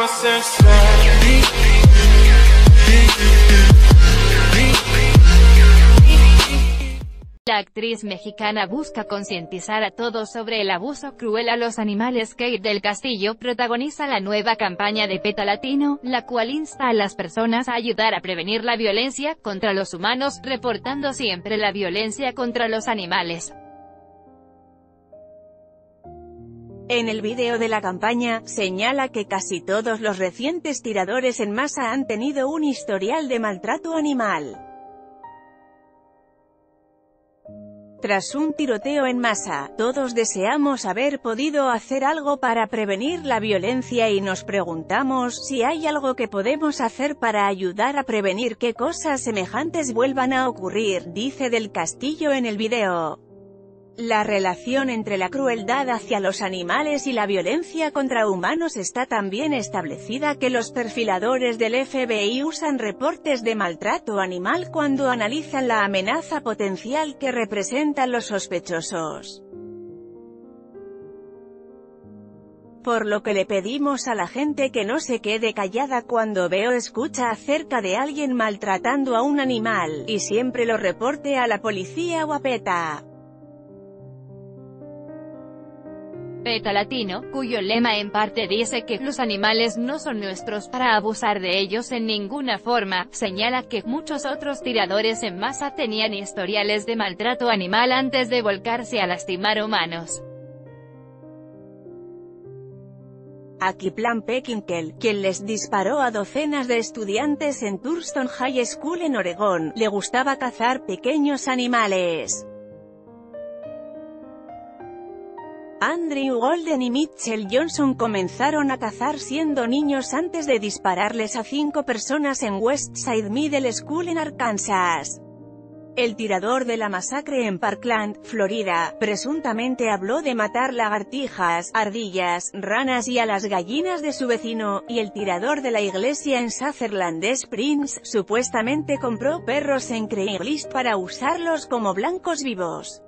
La actriz mexicana busca concientizar a todos sobre el abuso cruel a los animales. Kate del Castillo protagoniza la nueva campaña de PETA Latino, la cual insta a las personas a ayudar a prevenir la violencia contra los humanos, reportando siempre la violencia contra los animales. En el vídeo de la campaña, señala que casi todos los recientes tiradores en masa han tenido un historial de maltrato animal. Tras un tiroteo en masa, todos deseamos haber podido hacer algo para prevenir la violencia y nos preguntamos si hay algo que podemos hacer para ayudar a prevenir que cosas semejantes vuelvan a ocurrir, dice del Castillo en el video. La relación entre la crueldad hacia los animales y la violencia contra humanos está tan bien establecida que los perfiladores del FBI usan reportes de maltrato animal cuando analizan la amenaza potencial que representan los sospechosos. Por lo que le pedimos a la gente que no se quede callada cuando ve o escucha acerca de alguien maltratando a un animal, y siempre lo reporte a la policía o a PETA. PETA Latino, cuyo lema en parte dice que los animales no son nuestros para abusar de ellos en ninguna forma, señala que muchos otros tiradores en masa tenían historiales de maltrato animal antes de volcarse a lastimar humanos. Akiplan Peckinkel, quien les disparó a docenas de estudiantes en Thurston High School en Oregón, le gustaba cazar pequeños animales. Andrew Golden y Mitchell Johnson comenzaron a cazar siendo niños antes de dispararles a 5 personas en Westside Middle School en Arkansas. El tirador de la masacre en Parkland, Florida, presuntamente habló de matar lagartijas, ardillas, ranas y a las gallinas de su vecino, y el tirador de la iglesia en Sutherland Springs, supuestamente compró perros en Craigslist para usarlos como blancos vivos.